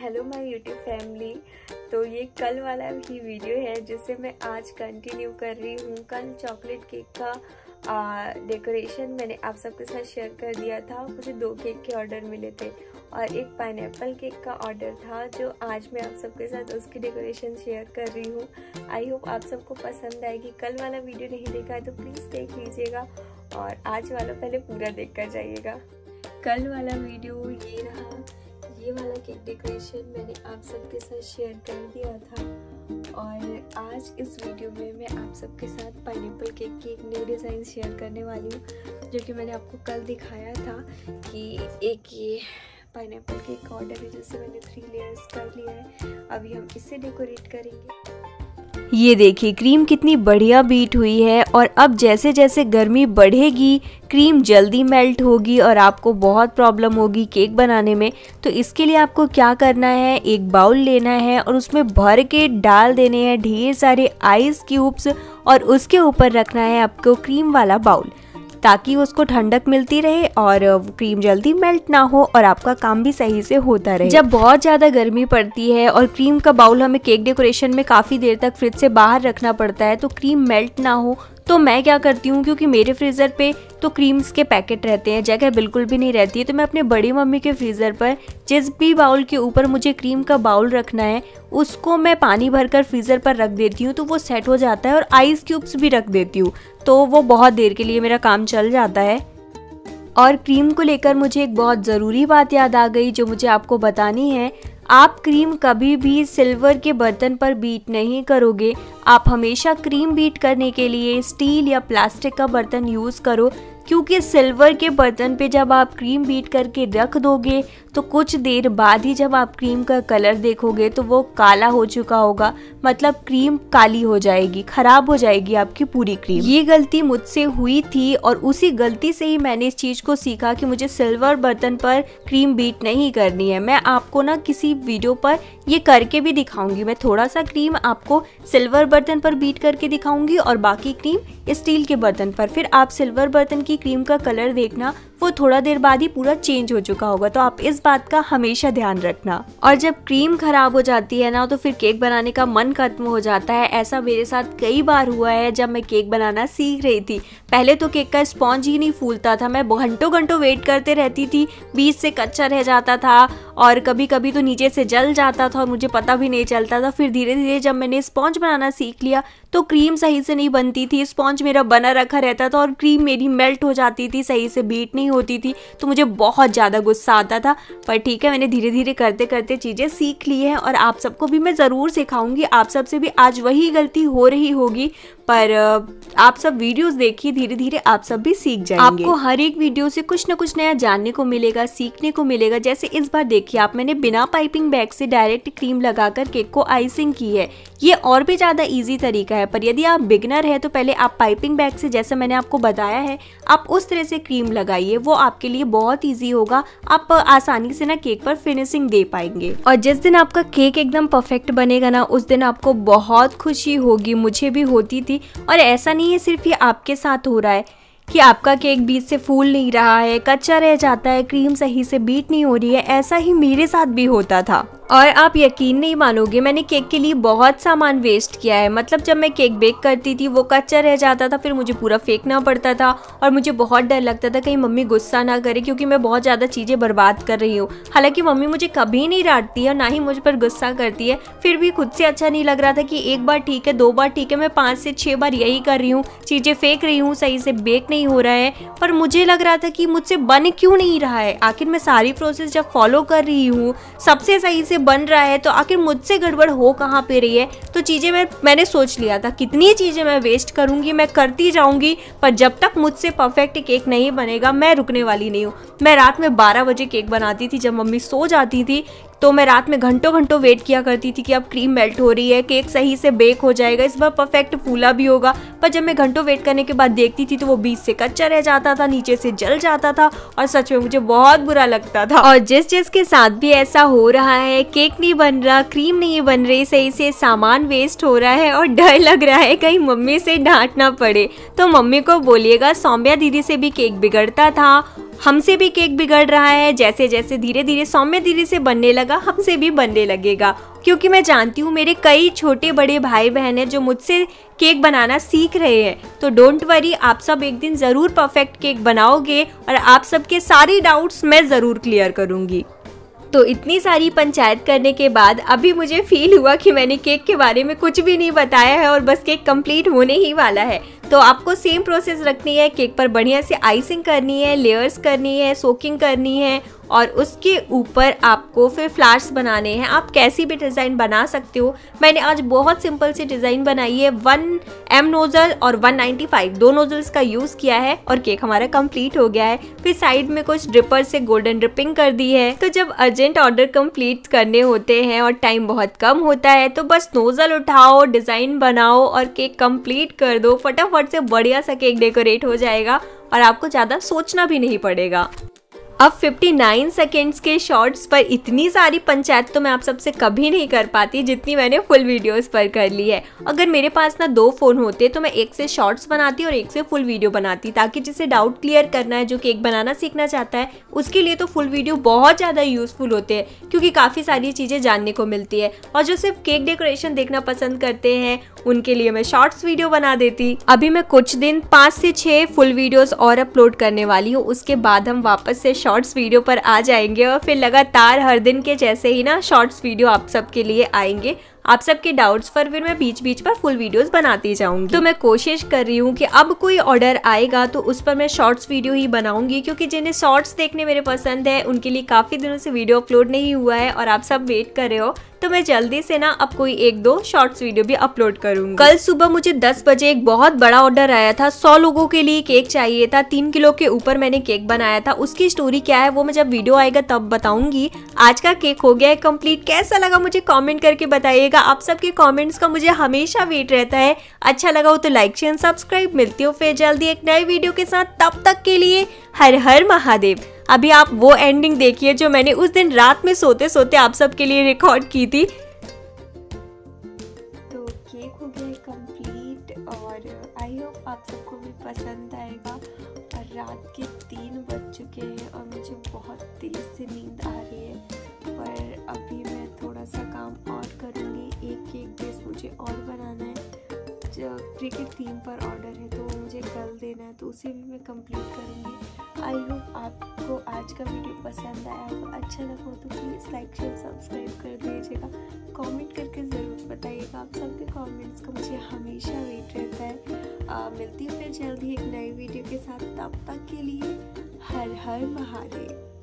Hello my YouTube family. तो ये कल वाला ही वीडियो है जिसे मैं आज कंटिन्यू कर रही हूँ। कल चॉकलेट केक का डेकोरेशन मैंने आप सबके साथ शेयर कर दिया था। मुझे 2 केक के ऑर्डर मिले थे और एक पाइनएप्पल केक का ऑर्डर था जो आज मैं आप सबके साथ उसकी डेकोरेशन शेयर कर रही हूँ। आई होप आप सबको पसंद आएगी। कल वाला वीडियो नहीं देखा है तो प्लीज़ देख लीजिएगा और आज वाला पहले पूरा देख कर जाइएगा। कल वाला वीडियो ये रहा। ये वाला केक डेकोरेशन मैंने आप सबके साथ शेयर कर दिया था और आज इस वीडियो में मैं आप सबके साथ पाइनएप्पल केक की एक न्यू डिज़ाइन शेयर करने वाली हूँ जो कि मैंने आपको कल दिखाया था कि एक ये पाइनएप्पल केक का ऑर्डर है जिससे मैंने 3 लेयर्स कर लिया है। अभी हम इससे डेकोरेट करेंगे। ये देखिए क्रीम कितनी बढ़िया बीट हुई है और अब जैसे जैसे गर्मी बढ़ेगी क्रीम जल्दी मेल्ट होगी और आपको बहुत प्रॉब्लम होगी केक बनाने में। तो इसके लिए आपको क्या करना है, एक बाउल लेना है और उसमें भर के डाल देने हैं ढेर सारे आइस क्यूब्स और उसके ऊपर रखना है आपको क्रीम वाला बाउल ताकि उसको ठंडक मिलती रहे और क्रीम जल्दी मेल्ट ना हो और आपका काम भी सही से होता रहे। जब बहुत ज़्यादा गर्मी पड़ती है और क्रीम का बाउल हमें केक डेकोरेशन में काफ़ी देर तक फ्रिज से बाहर रखना पड़ता है तो क्रीम मेल्ट ना हो, तो मैं क्या करती हूँ, क्योंकि मेरे फ्रीज़र पे तो क्रीम्स के पैकेट रहते हैं, जगह बिल्कुल भी नहीं रहती है, तो मैं अपने बड़ी मम्मी के फ्रीज़र पर जिस भी बाउल के ऊपर मुझे क्रीम का बाउल रखना है उसको मैं पानी भरकर फ्रीज़र पर रख देती हूँ तो वो सेट हो जाता है और आइस क्यूब्स भी रख देती हूँ तो वो बहुत देर के लिए मेरा काम चल जाता है। और क्रीम को लेकर मुझे एक बहुत ज़रूरी बात याद आ गई जो मुझे आपको बतानी है। आप क्रीम कभी भी सिल्वर के बर्तन पर बीट नहीं करोगे। आप हमेशा क्रीम बीट करने के लिए स्टील या प्लास्टिक का बर्तन यूज़ करो, क्योंकि सिल्वर के बर्तन पे जब आप क्रीम बीट करके रख दोगे तो कुछ देर बाद ही जब आप क्रीम का कलर देखोगे तो वो काला हो चुका होगा, मतलब क्रीम काली हो जाएगी, खराब हो जाएगी आपकी पूरी क्रीम। ये गलती मुझसे हुई थी और उसी गलती से ही मैंने इस चीज़ को सीखा कि मुझे सिल्वर बर्तन पर क्रीम बीट नहीं करनी है। मैं आपको ना किसी वीडियो पर ये करके भी दिखाऊंगी। मैं थोड़ा सा क्रीम आपको सिल्वर बर्तन पर बीट करके दिखाऊंगी और बाकी क्रीम स्टील के बर्तन पर। फिर आप सिल्वर बर्तन की क्रीम का कलर देखना, वो थोड़ा देर बाद ही पूरा चेंज हो चुका होगा, तो आप इस बात का हमेशा ध्यान रखना। और जब क्रीम खराब हो जाती है ना तो फिर केक बनाने का मन खत्म हो जाता है। ऐसा मेरे साथ कई बार हुआ है जब मैं केक बनाना सीख रही थी। पहले तो केक का स्पॉन्ज ही नहीं फूलता था, मैं घंटों घंटों वेट करते रहती थी, बीच से कच्चा रह जाता था और कभी कभी तो नीचे से जल जाता था और मुझे पता भी नहीं चलता था। फिर धीरे धीरे जब मैंने स्पॉन्ज बनाना सीख लिया तो क्रीम सही से नहीं बनती थी, स्पॉन्ज मेरा बना रखा रहता था और क्रीम मेरी मेल्ट हो जाती थी, सही से बीट नहीं होती थी, तो मुझे बहुत ज़्यादा गुस्सा आता था। पर ठीक है, मैंने धीरे धीरे करते करते चीज़ें सीख ली हैं और आप सबको भी मैं ज़रूर सिखाऊंगी। आप सबसे भी आज वही गलती हो रही होगी, पर आप सब वीडियोस देखिए, धीरे धीरे आप सब भी सीख जाएंगे। आपको हर एक वीडियो से कुछ ना कुछ नया जानने को मिलेगा, सीखने को मिलेगा। जैसे इस बार देखिए आप, मैंने बिना पाइपिंग बैग से डायरेक्ट क्रीम लगाकर केक को आइसिंग की है। ये और भी ज़्यादा इजी तरीका है, पर यदि आप बिगनर है तो पहले आप पाइपिंग बैग से, जैसे मैंने आपको बताया है, आप उस तरह से क्रीम लगाइए, वो आपके लिए बहुत ईजी होगा। आप आसानी से ना केक पर फिनिशिंग दे पाएंगे और जिस दिन आपका केक एकदम परफेक्ट बनेगा ना उस दिन आपको बहुत खुशी होगी। मुझे भी होती थी। और ऐसा नहीं है सिर्फ ये आपके साथ हो रहा है कि आपका केक बीच से फूल नहीं रहा है, कच्चा रह जाता है, क्रीम सही से बीट नहीं हो रही है। ऐसा ही मेरे साथ भी होता था और आप यकीन नहीं मानोगे, मैंने केक के लिए बहुत सामान वेस्ट किया है। मतलब जब मैं केक बेक करती थी वो कच्चा रह जाता था, फिर मुझे पूरा फेंकना पड़ता था और मुझे बहुत डर लगता था कहीं मम्मी गुस्सा ना करे क्योंकि मैं बहुत ज़्यादा चीज़ें बर्बाद कर रही हूँ। हालांकि मम्मी मुझे कभी नहीं डांटती है, ना ही मुझ पर गुस्सा करती है, फिर भी खुद से अच्छा नहीं लग रहा था कि एक बार ठीक है, 2 बार ठीक है, मैं 5 से 6 बार यही कर रही हूँ, चीज़ें फेंक रही हूँ, सही से बेक नहीं हो रहा है। पर मुझे लग रहा था कि मुझसे बन क्यों नहीं रहा है। आखिर मैं सारी प्रोसेस जब फॉलो कर रही हूँ, सबसे सही से बन रहा है, तो आखिर मुझसे गड़बड़ हो कहाँ पे रही है। तो चीज़ें मैंने सोच लिया था कितनी चीज़ें मैं वेस्ट करूँगी, मैं करती जाऊँगी, पर जब तक मुझसे परफेक्ट केक नहीं बनेगा मैं रुकने वाली नहीं हूँ। मैं रात में 12 बजे केक बनाती थी, जब मम्मी सो जाती थी तो मैं रात में घंटों घंटों वेट किया करती थी कि अब क्रीम मेल्ट हो रही है, केक सही से बेक हो जाएगा, इस बार परफेक्ट फूला भी होगा। पर जब मैं घंटों वेट करने के बाद देखती थी तो वो बीच से कच्चा रह जाता था, नीचे से जल जाता था और सच में मुझे बहुत बुरा लगता था। और जिस के साथ भी ऐसा हो रहा है, केक नहीं बन रहा, क्रीम नहीं बन रही सही से, सामान वेस्ट हो रहा है और डर लग रहा है कहीं मम्मी से डांट ना पड़े, तो मम्मी को बोलिएगा सौम्या दीदी से भी केक बिगड़ता था हमसे भी केक बिगड़ रहा है, जैसे जैसे धीरे धीरे सौम्य धीरे से बनने लगा हमसे भी बनने लगेगा, क्योंकि मैं जानती हूँ मेरे कई छोटे बड़े भाई बहन हैं जो मुझसे केक बनाना सीख रहे हैं। तो डोंट वरी, आप सब एक दिन ज़रूर परफेक्ट केक बनाओगे और आप सबके सारे डाउट्स मैं ज़रूर क्लियर करूँगी। तो इतनी सारी पंचायत करने के बाद अभी मुझे फील हुआ कि मैंने केक के बारे में कुछ भी नहीं बताया है और बस केक कंप्लीट होने ही वाला है। तो आपको सेम प्रोसेस रखनी है, केक पर बढ़िया से आइसिंग करनी है, लेयर्स करनी है, सोकिंग करनी है और उसके ऊपर आपको फिर फ्लावर्स बनाने हैं। आप कैसी भी डिज़ाइन बना सकते हो। मैंने आज बहुत सिंपल सी डिज़ाइन बनाई है। 1M नोज़ल और 195 दो नोज़ल्स का यूज़ किया है और केक हमारा कंप्लीट हो गया है। फिर साइड में कुछ ड्रिपर से गोल्डन ड्रिपिंग कर दी है। तो जब अर्जेंट ऑर्डर कंप्लीट करने होते हैं और टाइम बहुत कम होता है तो बस नोज़ल उठाओ, डिज़ाइन बनाओ और केक कंप्लीट कर दो। फटाफट से बढ़िया सा केक डेकोरेट हो जाएगा और आपको ज़्यादा सोचना भी नहीं पड़ेगा। अब 59 सेकेंड्स के शॉर्ट्स पर इतनी सारी पंचायत तो मैं आप सबसे कभी नहीं कर पाती जितनी मैंने फुल वीडियोस पर कर ली है। अगर मेरे पास ना 2 फ़ोन होते तो मैं एक से शॉर्ट्स बनाती और एक से फुल वीडियो बनाती, ताकि जिसे डाउट क्लियर करना है, जो केक बनाना सीखना चाहता है, उसके लिए तो फुल वीडियो बहुत ज़्यादा यूज़फुल होते हैं, क्योंकि काफ़ी सारी चीज़ें जानने को मिलती है। और जो सिर्फ केक डेकोरेशन देखना पसंद करते हैं उनके लिए मैं शॉर्ट्स वीडियो बना देती। अभी मैं कुछ दिन 5 से 6 फुल वीडियोस और अपलोड करने वाली हूँ, उसके बाद हम वापस से शॉर्ट्स वीडियो पर आ जाएंगे और फिर लगातार हर दिन के जैसे ही ना शॉर्ट्स वीडियो आप सबके लिए आएंगे। आप सबके डाउट्स पर फिर मैं बीच बीच पर फुल वीडियोस बनाती जाऊंगी। तो मैं कोशिश कर रही हूँ कि अब कोई ऑर्डर आएगा तो उस पर मैं शॉर्ट्स वीडियो ही बनाऊंगी, क्योंकि जिन्हें शॉर्ट्स देखने मेरे पसंद है उनके लिए काफ़ी दिनों से वीडियो अपलोड नहीं हुआ है और आप सब वेट कर रहे हो। तो मैं जल्दी से ना अब कोई 1-2 शॉर्ट्स वीडियो भी अपलोड करूंगी। कल सुबह मुझे 10 बजे एक बहुत बड़ा ऑर्डर आया था। 100 लोगों के लिए केक चाहिए था। 3 किलो के ऊपर मैंने केक बनाया था। उसकी स्टोरी क्या है वो मैं जब वीडियो आएगा तब बताऊंगी। आज का केक हो गया है कंप्लीट। कैसा लगा मुझे कमेंट करके बताइएगा। आप सबके कमेंट्स का मुझे हमेशा वेट रहता है। अच्छा लगा हो तो लाइक शेयर सब्सक्राइब। मिलती हूँ फिर जल्दी एक नए वीडियो के साथ। तब तक के लिए हर हर महादेव। अभी आप वो एंडिंग देखिए जो मैंने उस दिन रात में सोते सोते आप सबके लिए रिकॉर्ड की थी। तो केक हो गया कंप्लीट और आई होप आप सबको भी पसंद आएगा। और रात के 3 बज चुके हैं और मुझे बहुत तेज से नींद आ रही है, पर अभी मैं थोड़ा सा काम और करूँगी। एक केक बेस मुझे और बनाना है। क्रिकेट थीम पर ऑर्डर है तो मुझे कल देना है, तो उसे भी मैं कंप्लीट करूँगी। आई होप आपको आज का वीडियो पसंद आया हो। अच्छा लगा हो तो प्लीज़ लाइक शेयर सब्सक्राइब कर दीजिएगा। कमेंट करके ज़रूर बताइएगा। आप सबके कमेंट्स का मुझे हमेशा वेट रहता है। मिलती हूँ फिर जल्दी एक नई वीडियो के साथ। तब तक के लिए हर हर महादेव।